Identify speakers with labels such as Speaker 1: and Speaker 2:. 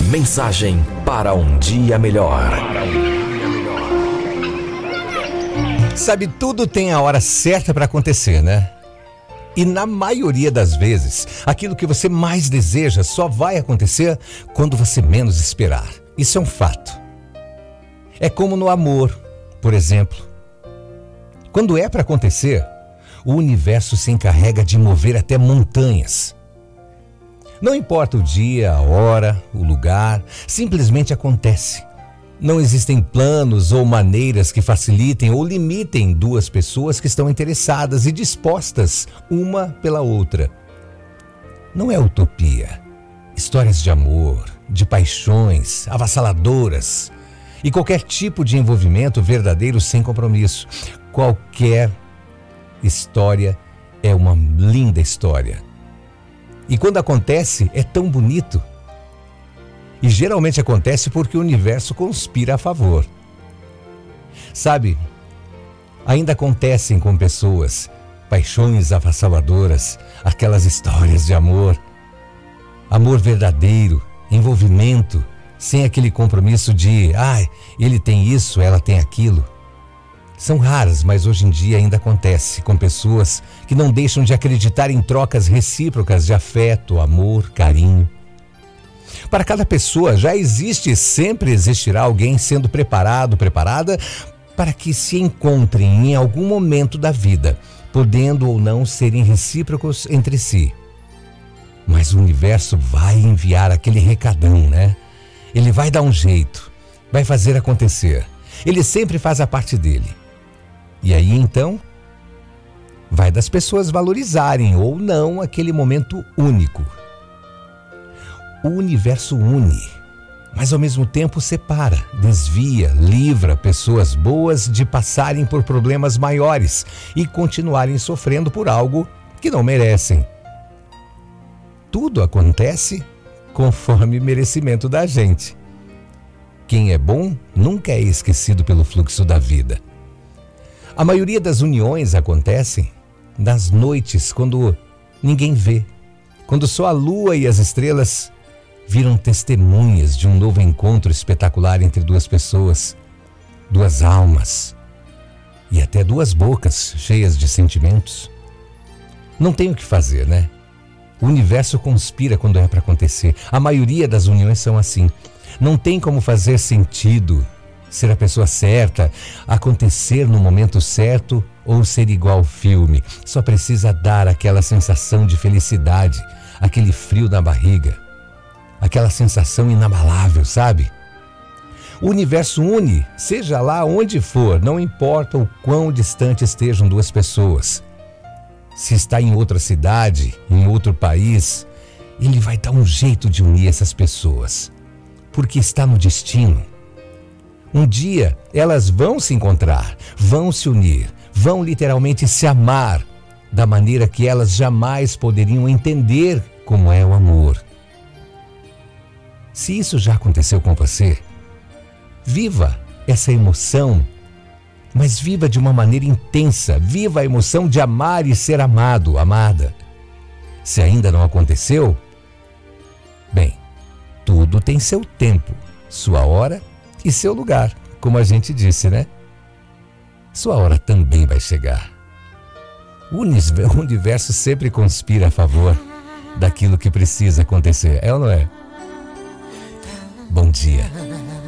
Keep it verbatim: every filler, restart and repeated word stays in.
Speaker 1: Mensagem para um dia melhor.
Speaker 2: Sabe, tudo tem a hora certa para acontecer, né? E na maioria das vezes, aquilo que você mais deseja só vai acontecer quando você menos esperar. Isso é um fato. É como no amor, por exemplo. Quando é para acontecer, o universo se encarrega de mover até montanhas. Não importa o dia, a hora, o lugar, simplesmente acontece. Não existem planos ou maneiras que facilitem ou limitem duas pessoas que estão interessadas e dispostas uma pela outra. Não é utopia. Histórias de amor, de paixões avassaladoras e qualquer tipo de envolvimento verdadeiro sem compromisso. Qualquer história é uma linda história. E quando acontece, é tão bonito. E geralmente acontece porque o universo conspira a favor. Sabe, ainda acontecem com pessoas paixões avassaladoras, aquelas histórias de amor, amor verdadeiro, envolvimento, sem aquele compromisso de, ai, ele tem isso, ela tem aquilo. São raras, mas hoje em dia ainda acontece com pessoas que não deixam de acreditar em trocas recíprocas de afeto, amor, carinho. Para cada pessoa já existe e sempre existirá alguém sendo preparado, preparada para que se encontrem em algum momento da vida, podendo ou não serem recíprocos entre si. Mas o universo vai enviar aquele recadão, né? Ele vai dar um jeito, vai fazer acontecer. Ele sempre faz a parte dele. E aí então, vai das pessoas valorizarem ou não aquele momento único. O universo une, mas ao mesmo tempo separa, desvia, livra pessoas boas de passarem por problemas maiores e continuarem sofrendo por algo que não merecem. Tudo acontece conforme merecimento da gente. Quem é bom nunca é esquecido pelo fluxo da vida. A maioria das uniões acontecem nas noites, quando ninguém vê, quando só a lua e as estrelas viram testemunhas de um novo encontro espetacular entre duas pessoas, duas almas e até duas bocas cheias de sentimentos. Não tem o que fazer, né? O universo conspira quando é para acontecer. A maioria das uniões são assim. Não tem como fazer sentido ser a pessoa certa, acontecer no momento certo ou ser igual ao filme. Só precisa dar aquela sensação de felicidade, aquele frio na barriga, aquela sensação inabalável, sabe? O universo une, seja lá onde for, não importa o quão distante estejam duas pessoas. Se está em outra cidade, em outro país, ele vai dar um jeito de unir essas pessoas, porque está no destino. Um dia elas vão se encontrar, vão se unir, vão literalmente se amar da maneira que elas jamais poderiam entender como é o amor. Se isso já aconteceu com você, viva essa emoção, mas viva de uma maneira intensa, viva a emoção de amar e ser amado, amada. Se ainda não aconteceu, bem, tudo tem seu tempo, sua hora e seu lugar, como a gente disse, né? Sua hora também vai chegar. O universo sempre conspira a favor daquilo que precisa acontecer, é ou não é? Bom dia.